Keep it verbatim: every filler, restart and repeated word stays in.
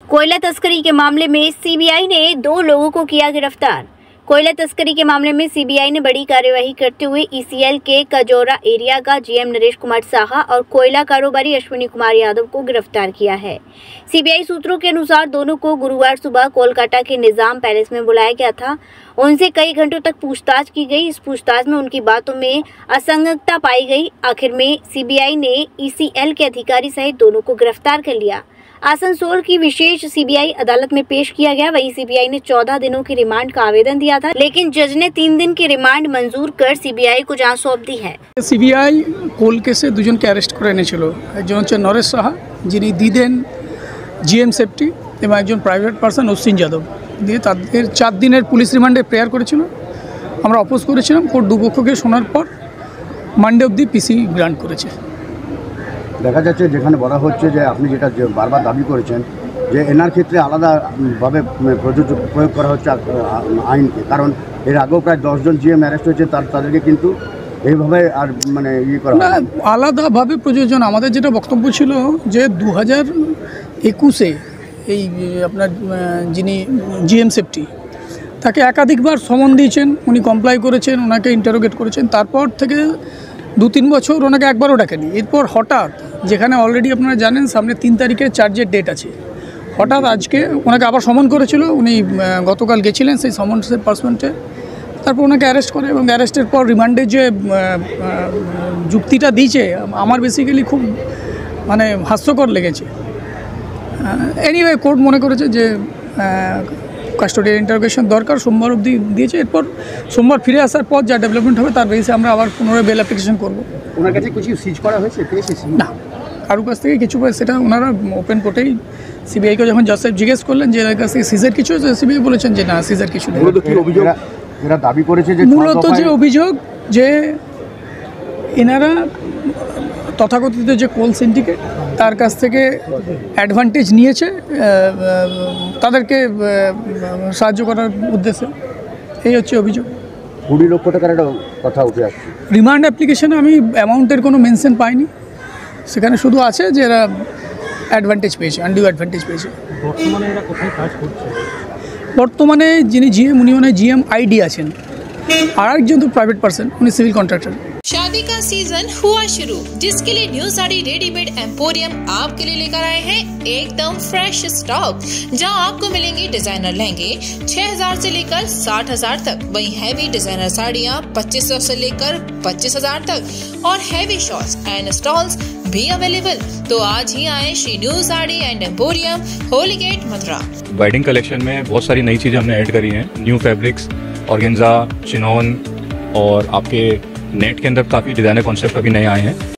कोयला तस्करी के मामले में सीबीआई ने दो लोगों को किया गिरफ्तार। कोयला तस्करी के मामले में सीबीआई ने बड़ी कार्यवाही करते हुए ईसीएल के कजौरा एरिया का जीएम नरेश कुमार साहा और कोयला कारोबारी अश्विनी कुमार यादव को गिरफ्तार किया है। सीबीआई सूत्रों के अनुसार दोनों को गुरुवार सुबह कोलकाता के निजाम पैलेस में बुलाया गया था। उनसे कई घंटों तक पूछताछ की गई। इस पूछताछ में उनकी बातों में असंगतता पाई गई। आखिर में सीबीआई ने ईसीएल के अधिकारी सहित दोनों को गिरफ्तार कर लिया। आसनसोल की विशेष सीबीआई अदालत में पेश किया गया। वहीं सीबीआई ने चौदह दिनों की रिमांड का आवेदन दिया था, लेकिन जज ने तीन दिन की रिमांड मंजूर कर सीबीआई को जांच सौंप दी है। सीबीआई কলকাতায় দুজনকে অ্যারেস্ট করে এনেছিল। একজন হচ্ছে নরেশ সাহা, যিনি দিদেন জিএম সেফটি, এবং একজন প্রাইভেট পার্সন অশ্বিন যাদব। দিয়ে তাদের চার দিনের পুলিশ রিমান্ডে প্রেয়ার করেছিল। আমরা অপোজ করেছিলাম। কোর্ট দুপক্ষকে শোনার পর মানডে অবধি পিসি গ্রান্ট করেছে। দেখা যাচ্ছে যেখানে বলা হচ্ছে যে আপনি যেটা বারবার দাবি করেছেন যে এনার ক্ষেত্রে আলাদাভাবে প্রযোজ্য প্রয়োগ করা হচ্ছে আইনকে, কারণ এর আগেও প্রায় দশজন জিএম অ্যারেস্ট হয়েছে, তার তাদেরকে কিন্তু এইভাবে আর মানে ইয়ে করা না আলাদাভাবে প্রযোজন। আমাদের যেটা বক্তব্য ছিল যে দু হাজার একুশে এই আপনার যিনি জিএম সেফটি তাকে একাধিকবার সমন দিয়েছেন, উনি কমপ্লাই করেছেন, ওনাকে ইন্টারোগেট করেছেন। তারপর থেকে দু তিন বছর ওনাকে একবারও ডাকেনি। এরপর হঠাৎ, যেখানে অলরেডি আপনারা জানেন সামনে তিন তারিখে চার্জের ডেট আছে, হঠাৎ আজকে ওনাকে আবার সমন করেছিল। উনি গতকাল গেছিলেন সেই সমন্সের পার্সমেন্টে। তারপর ওনাকে অ্যারেস্ট করে এবং অ্যারেস্টের পর রিমান্ডের যে যুক্তিটা দিয়েছে আমার বেসিক্যালি খুব মানে হাস্যকর লেগেছে। এনিওয়ে কোর্ট মনে করেছে যে কাস্টোডিয়াল ইন্টারোগেশন দরকার, সোমবার অবধি দিয়েছে। এরপর সোমবার ফিরে আসার পর যা ডেভেলপমেন্ট হবে তার বেসে আমরা আবার পুনরায় বেল অ্যাপ্লিকেশন করবো। ওনার কাছে কিছু সিজ করা হয়েছে না, কারোর কাছ থেকে কিছু, সেটা ওনারা ওপেন কোর্টেই সিবিআইকে যখন জজ সাহেব জিজ্ঞেস করলেন যে এর কাছ থেকে সিজের কিছু হয়েছে, সিবিআই বলেছেন যে না, সিজের কিছু নেই। এরা দাবি করেছে যে মূলত যে অভিযোগ যে এনারা তথাকথিত যে কোল সিন্ডিকেট তার কাছ থেকে অ্যাডভান্টেজ নিয়েছে তাদেরকে সাহায্য করার উদ্দেশ্যে, এই হচ্ছে অভিযোগ। কুড়ি লক্ষ টাকার একটা কথা উঠে আসছে। রিমান্ড অ্যাপ্লিকেশনে আমি অ্যামাউন্টের কোনো মেনশন পাইনি, সেখানে শুধু আছে যে এরা অ্যাডভান্টেজ পেয়েছে, আনডিউ অ্যাডভান্টেজ পেয়েছে। বর্তমানে এরা কোথায় কাজ করছে? বর্তমানে যিনি জিএম উনি মানে জিএম আইডি আছেন, আর একজন তো প্রাইভেট পার্সন, উনি সিভিল কন্ট্রাক্টর। शादी का सीजन हुआ शुरू, जिसके लिए न्यू साड़ी रेडीमेड एम्पोरियम आपके लिए लेकर आए हैं एकदम फ्रेश स्टॉक, जहां आपको मिलेंगे डिजाइनर लहंगे छह हजार से लेकर साठ हजार तक, वहीं हैवी डिजाइनर साड़ियां पच्चीस सौ से लेकर पच्चीस हजार तक और हैवी शॉर्ट्स एंड स्टॉल्स भी अवेलेबल। तो आज ही आए Shri new sari and emporium, Holi gate, Mathura. Wedding collection में बहुत सारी नई चीजें हमने ऐड करी हैं। न्यू फैब्रिक्स, ऑर्गेन्जा, चिनॉन और आपके नेट के अंदर काफ़ी डिज़ाइनर कॉन्सेप्ट अभी नए आए हैं।